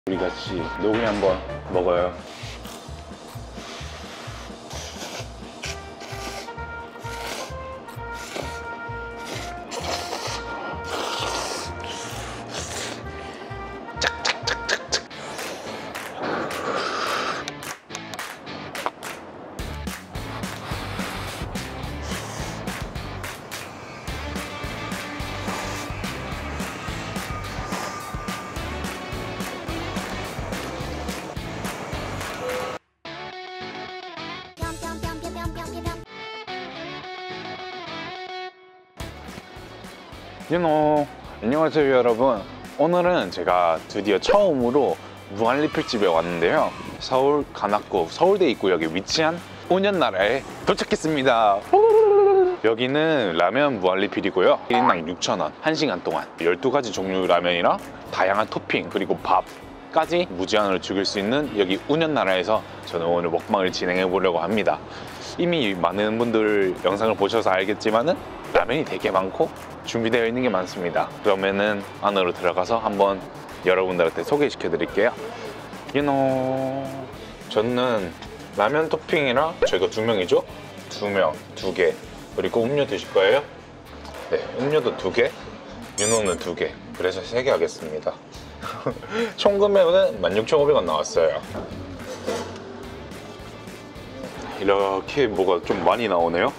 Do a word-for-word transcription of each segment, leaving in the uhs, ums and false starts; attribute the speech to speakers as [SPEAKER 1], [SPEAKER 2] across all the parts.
[SPEAKER 1] 우리 같이 노구리 한번 먹어요. 유노, 안녕하세요 여러분. 오늘은 제가 드디어 처음으로 무한리필집에 왔는데요, 서울 관악구 서울대 입구역에 위치한 운현나라에 도착했습니다. 여기는 라면 무한리필이고요, 일 인당 육천 원, 한 시간 동안 열두 가지 종류 라면이랑 다양한 토핑 그리고 밥까지 무제한으로 즐길 수 있는 여기 운현나라에서 저는 오늘 먹방을 진행해 보려고 합니다. 이미 많은 분들 영상을 보셔서 알겠지만은 라면이 되게 많고 준비되어 있는 게 많습니다. 그러면은 안으로 들어가서 한번 여러분들한테 소개시켜 드릴게요. 유노, 저는 라면 토핑이랑 저희가 두 명이죠? 두 명, 두 개. 그리고 음료 드실 거예요? 네, 음료도 두 개, 유노는 두 개. 그래서 세 개 하겠습니다. 총 금액은 만 육천오백 원 나왔어요. 이렇게 뭐가 좀 많이 나오네요.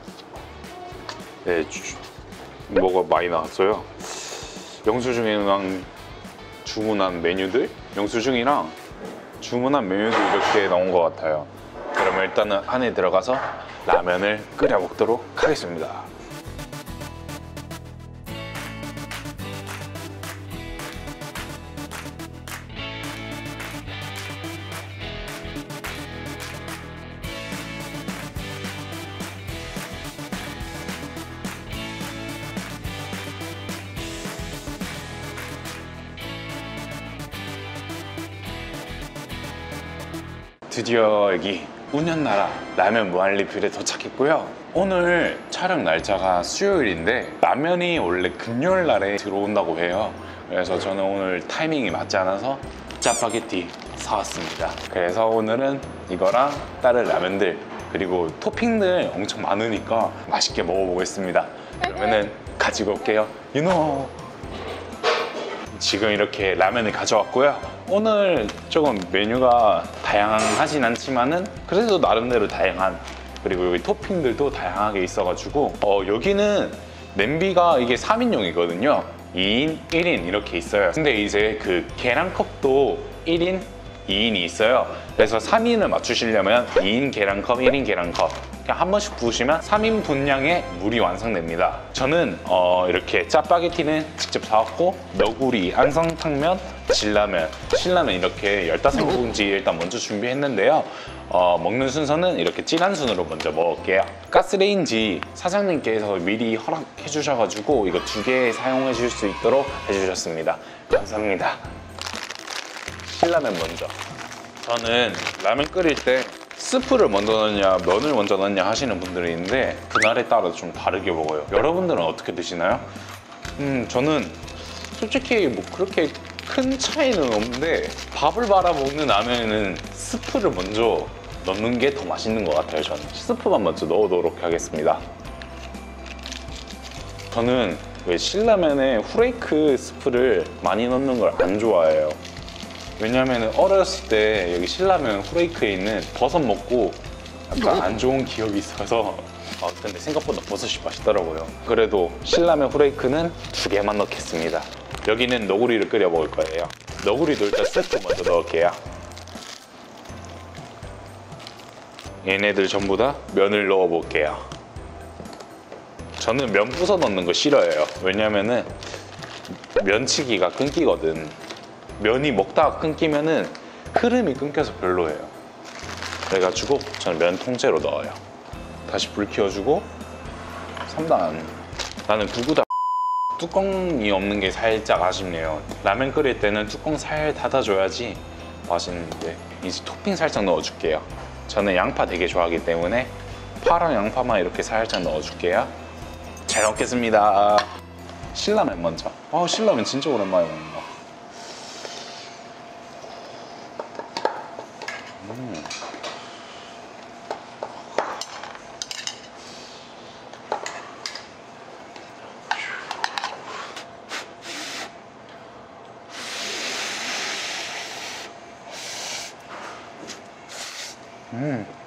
[SPEAKER 1] 네, 주, 뭐가 많이 나왔어요. 영수증이랑 주문한 메뉴들, 영수증이랑 주문한 메뉴들 이렇게 나온 것 같아요. 그러면 일단은 안에 들어가서 라면을 끓여 먹도록 하겠습니다. 드디어 여기 운현나라 라면 무한리필에 도착했고요. 오늘 촬영 날짜가 수요일인데 라면이 원래 금요일 날에 들어온다고 해요. 그래서 저는 오늘 타이밍이 맞지 않아서 짜파게티 사왔습니다. 그래서 오늘은 이거랑 다른 라면들 그리고 토핑들 엄청 많으니까 맛있게 먹어보겠습니다. 그러면은 가지고 올게요. 유노! 지금 이렇게 라면을 가져왔고요. 오늘 조금 메뉴가 다양하진 않지만은 그래도 나름대로 다양한, 그리고 여기 토핑들도 다양하게 있어가지고 어, 여기는 냄비가 이게 삼 인용이거든요 이 인, 일 인 이렇게 있어요. 근데 이제 그 계량컵도 일 인, 이 인이 있어요. 그래서 삼 인을 맞추시려면 이 인 계량컵, 일 인 계량컵 그냥 한 번씩 부으시면 삼 인 분량의 물이 완성됩니다. 저는 어 이렇게 짜파게티는 직접 사왔고 너구리, 안성탕면, 신라면, 신라면 이렇게 열다섯 봉지 일단 먼저 준비했는데요. 어, 먹는 순서는 이렇게 진한 순으로 먼저 먹을게요. 가스레인지 사장님께서 미리 허락해 주셔가지고 이거 두 개 사용해 줄 수 있도록 해주셨습니다. 감사합니다. 신라면 먼저. 저는 라면 끓일 때 스프를 먼저 넣냐 면을 먼저 넣냐 하시는 분들이 있는데 그날에 따라 좀 다르게 먹어요. 여러분들은 어떻게 드시나요? 음 저는 솔직히 뭐 그렇게 큰 차이는 없는데 밥을 말아 먹는 라면에는 스프를 먼저 넣는 게 더 맛있는 것 같아요. 저는 스프만 먼저 넣어도록 하겠습니다. 저는 왜 신라면에 후레이크 스프를 많이 넣는 걸 안 좋아해요. 왜냐면 어렸을 때 여기 신라면 후레이크에 있는 버섯 먹고 약간 안 좋은 기억이 있어서 아, 근데 생각보다 버섯이 맛있더라고요. 그래도 신라면 후레이크는 두 개만 넣겠습니다. 여기는 너구리를 끓여 먹을 거예요. 너구리도 일단 세트 먼저 넣을게요. 얘네들 전부 다 면을 넣어 볼게요. 저는 면 부숴 넣는 거 싫어해요. 왜냐면은 면치기가 끊기거든. 면이 먹다가 끊기면은 흐름이 끊겨서 별로예요. 그래가지고 저는 면 통째로 넣어요. 다시 불 켜주고 삼 단. 나는 구구다 뚜껑이 없는 게 살짝 아쉽네요. 라면 끓일 때는 뚜껑 살 닫아줘야지 맛있는데. 이제 토핑 살짝 넣어줄게요. 저는 양파 되게 좋아하기 때문에 파랑 양파만 이렇게 살짝 넣어줄게요. 잘 먹겠습니다. 신라면 먼저. 아, 신라면 진짜 오랜만에 먹는다. 음. 음.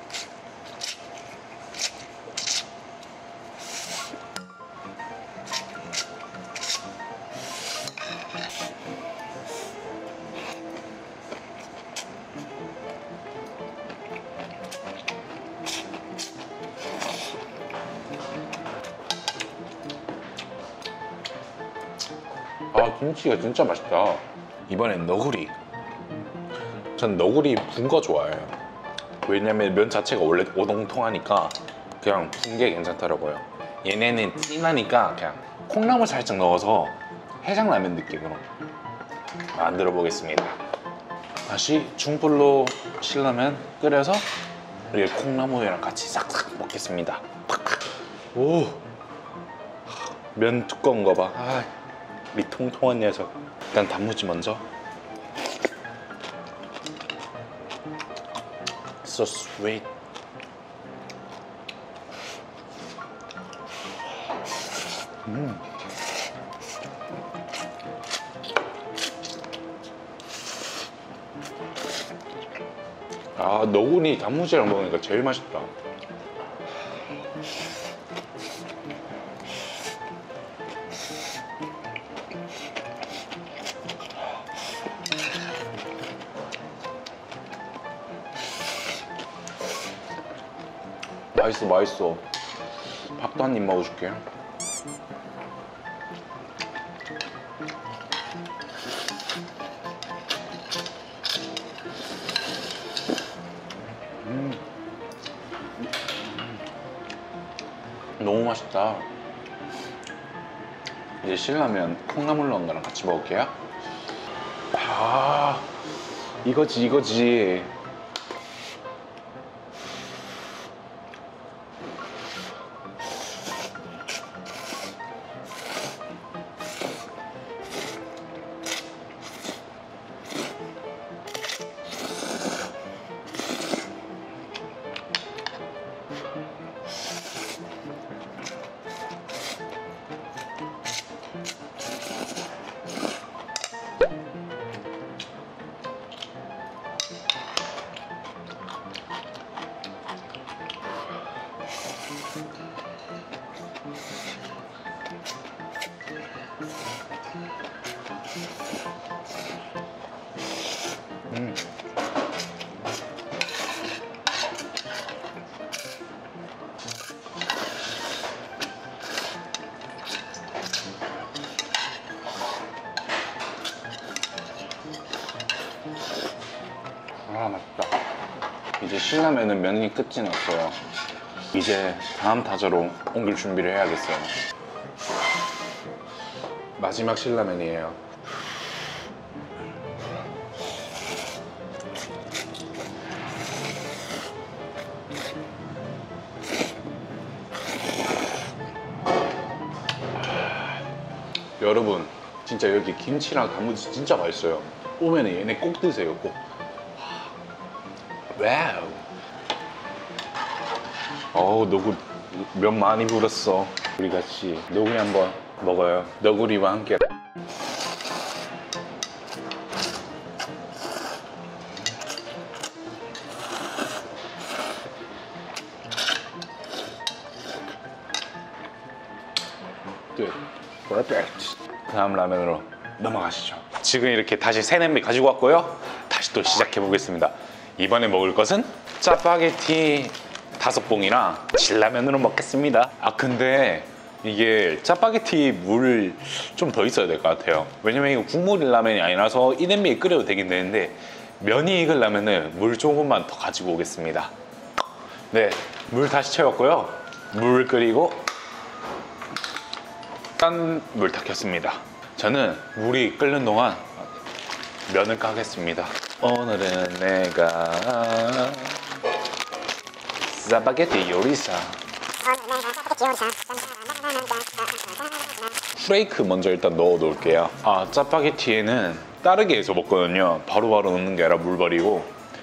[SPEAKER 1] 아, 김치가 진짜 맛있다. 이번엔 너구리. 전 너구리 분 거 좋아해요. 왜냐면 면 자체가 원래 오동통하니까 그냥 분 게 괜찮더라고요. 얘네는 진하니까 그냥 콩나물 살짝 넣어서 해장라면 느낌으로 만들어 보겠습니다. 다시 중불로 신라면 끓여서 이렇게 콩나물이랑 같이 싹싹 먹겠습니다. 오, 면 두꺼운 거 봐. 아, 이 통통한 녀석. 일단 단무지 먼저. So sweet. 음. 아, 너구리 단무지랑 먹으니까 제일 맛있다. 맛있어, 맛있어. 밥도 한 입 먹어줄게. 음. 너무 맛있다. 이제 신라면 콩나물 넣은 거랑 같이 먹을게요. 아, 이거지, 이거지. 음. 아, 맛있다. 이제 신라면은 면이 끝이 났어요. 이제 다음 타자로 옮길 준비를 해야겠어요. 마지막 신라면이에요. 여러분, 진짜 여기 김치랑 단무지 진짜 맛있어요. 오면 얘네 꼭 드세요, 꼭. 와우. 어우, 너구 면 많이 불었어. 우리 같이 너구리 한번 먹어요. 너구리와 함께. 끝. 퍼펙트. 다음 라면으로 넘어가시죠. 지금 이렇게 다시 새 냄비 가지고 왔고요. 다시 또 시작해 보겠습니다. 이번에 먹을 것은 짜파게티 다섯 봉이랑 신라면으로 먹겠습니다. 아, 근데 이게 짜파게티 물 좀 더 있어야 될 것 같아요. 왜냐면 이거 국물 라면이 아니라서 이 냄비에 끓여도 되긴 되는데 면이 익으려면 물 조금만 더 가지고 오겠습니다. 네, 물 다시 채웠고요. 물 끓이고 딴 물 다 켰습니다. 저는 물이 끓는 동안 면을 까겠습니다. 오늘은 내가 짜파게티 요리사. 프레이크 먼저 일단 넣어 놓을게요. 아, 짜파게티에는 따르게 해서 먹거든요. 바로바로 넣는 게 아니라 물 버리고.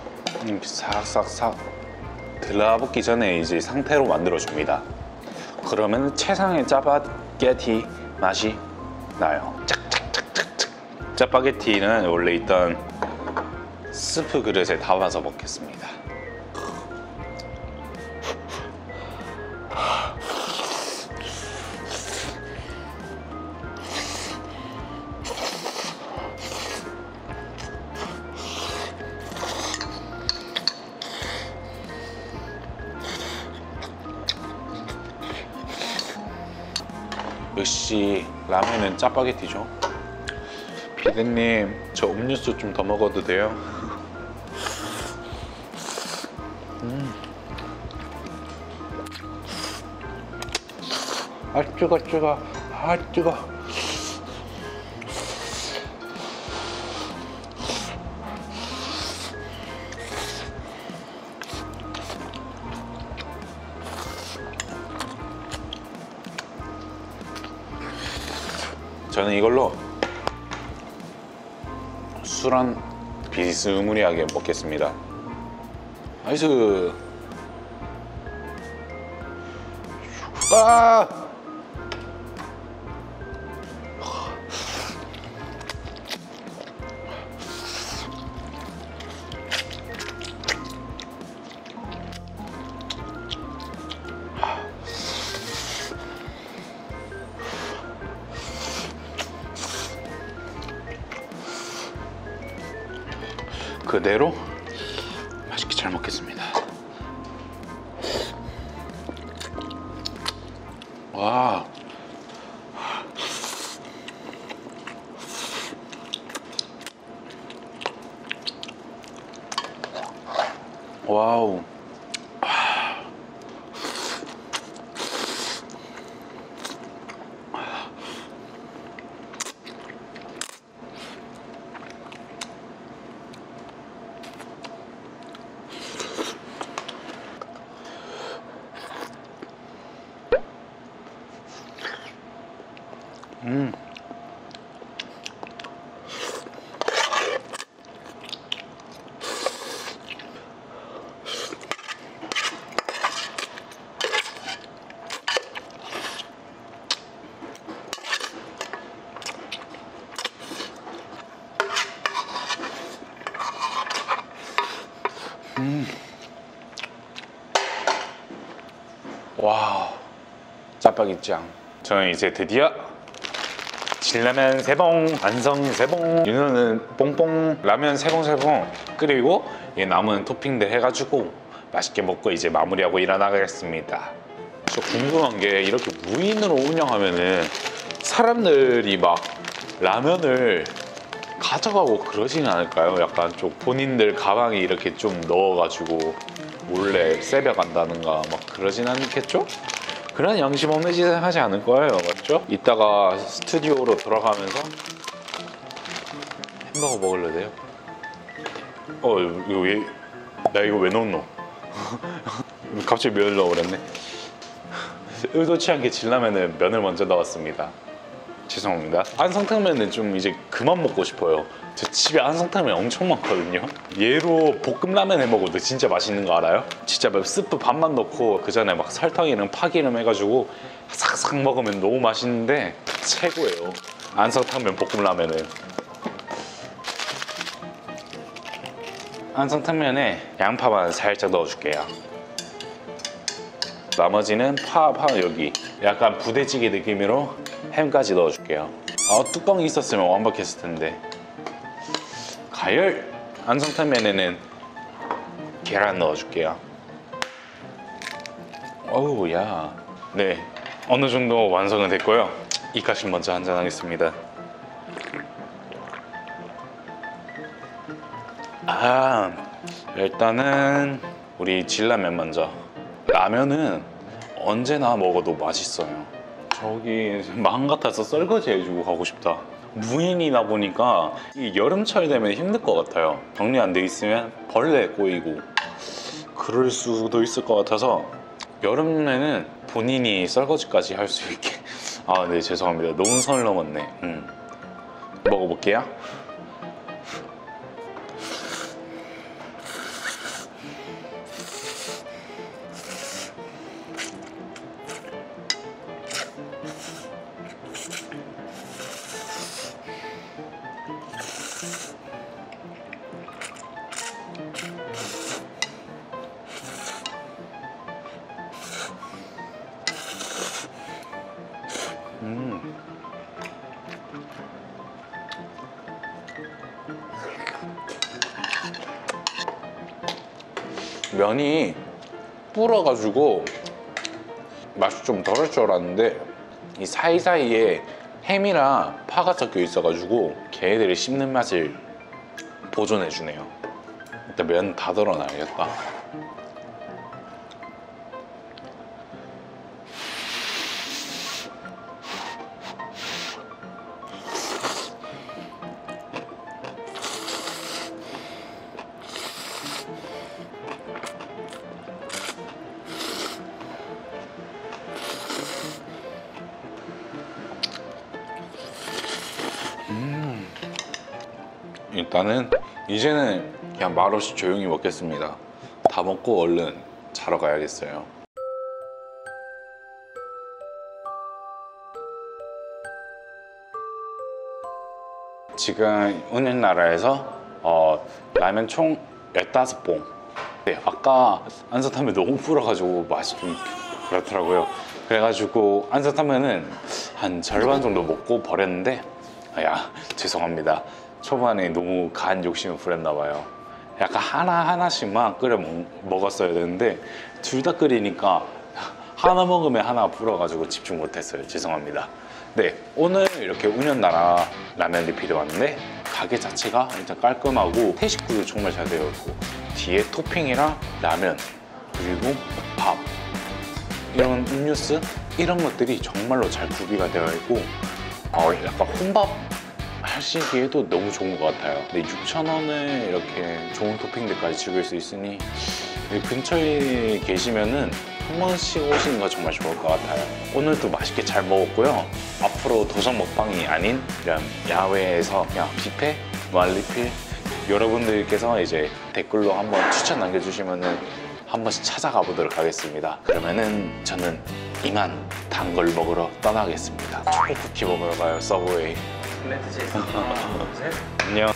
[SPEAKER 1] 이렇게 싹싹싹 들어붙기 전에 이제 상태로 만들어 줍니다. 그러면 최상의 짜파게티 맛이 나요. 짝짝짝짝짝. 짜파게티는 원래 있던 스프 그릇에 담아서 먹겠습니다. 역시 라면은 짜파게티죠. 피디님, 저 음료수 좀 더 먹어도 돼요? 음. 아 뜨거 뜨거 아 뜨거. 저는 이걸로 술 한 비스무리하게 먹겠습니다. 나이스. 아! 그대로 맛있게 잘 먹겠습니다. 와. 와우. 음. 음. 와, 짜파게티짱. 저는 이제 드디어 진라면 세봉 완성 세봉. 윤호는 뽕뽕 라면 세봉 세봉 끓이고 이 남은 토핑들 해가지고 맛있게 먹고 이제 마무리하고 일어나가겠습니다. 저 궁금한 게 이렇게 무인으로 운영하면은 사람들이 막 라면을 가져가고 그러지는 않을까요? 약간 좀 본인들 가방에 이렇게 좀 넣어가지고 몰래 세벼간다든가 막 그러진 않겠죠? 그런 양심 없는 짓은 하지 않을 거예요, 맞죠? 이따가 스튜디오로 돌아가면서 햄버거 먹을래 돼요? 어, 이거 왜, 나 이거 왜 넣었노? 갑자기 면을 넣어버렸네. 의도치 않게 진라면은 면을 먼저 넣었습니다. 죄송합니다. 안성탕면은 좀 이제 그만 먹고 싶어요. 저 집에 안성탕면 엄청 많거든요. 얘로 볶음라면 해 먹어도 진짜 맛있는 거 알아요? 진짜 막 스프 반만 넣고 그 전에 막 설탕이랑 파기름 해가지고 싹싹 먹으면 너무 맛있는데 최고예요. 안성탕면 볶음라면은. 안성탕면에 양파만 살짝 넣어줄게요. 나머지는 파, 파 여기 약간 부대찌개 느낌으로 햄까지 넣어줄게요. 아, 뚜껑이 있었으면 완벽했을 텐데. 가열! 안성탕면에는 계란 넣어줄게요. 어우, 야. 네, 어느 정도 완성은 됐고요. 이까시 먼저 한잔 하겠습니다. 아, 일단은 우리 진라면 먼저. 라면은 언제나 먹어도 맛있어요. 저기 마음 같아서 설거지 해주고 가고 싶다. 무인이다 보니까 이 여름철 되면 힘들 것 같아요. 정리 안 돼 있으면 벌레 꼬이고 그럴 수도 있을 것 같아서 여름에는 본인이 설거지까지 할 수 있게. 아, 네, 죄송합니다. 너무 선을 넘었네. 음. 먹어볼게요. 음. 면이 불어가지고 맛이 좀 덜할 줄 알았는데 이 사이사이에 햄이랑 파가 섞여 있어가지고 걔네들이 씹는 맛을 보존해주네요. 일단 면 다 덜어놔야겠다. 음. 일단은 이제는 그냥 말없이 조용히 먹겠습니다. 다 먹고 얼른 자러 가야겠어요. 지금 은행나라에서 어, 라면 총 열다섯 봉. 네, 아까 안성탕면 너무 불어가지고 맛이 좀 그렇더라고요. 그래가지고 안성탕면은 한 절반 정도 먹고 버렸는데, 야, 죄송합니다. 초반에 너무 간 욕심을 부렸나 봐요. 약간 하나하나씩만 끓여 먹, 먹었어야 되는데 둘 다 끓이니까 하나 먹으면 하나 불어가지고 집중 못했어요. 죄송합니다. 네, 오늘 이렇게 운현나라 라면 리필이 왔는데 가게 자체가 일단 깔끔하고 태식구도 정말 잘 되어 있고 뒤에 토핑이랑 라면 그리고 밥 이런 음료수 이런 것들이 정말로 잘 구비가 되어 있고 어, 약간 혼밥 하시기에도 너무 좋은 것 같아요. 근데 육천 원에 이렇게 좋은 토핑들까지 즐길 수 있으니 근처에 계시면은 한 번씩 오시는 거 정말 좋을 것 같아요. 오늘도 맛있게 잘 먹었고요. 앞으로 도전 먹방이 아닌 이런 야외에서 그냥 뷔페, 무한리필 여러분들께서 이제 댓글로 한번 추천 남겨주시면은 한 번씩 찾아가 보도록 하겠습니다. 그러면은 저는 이만 단 걸 먹으러 떠나겠습니다. 초코 쿠키 먹으러 가요. 서브웨이.
[SPEAKER 2] 플랜트 제이슨 하나, 둘, 셋.
[SPEAKER 1] 안녕.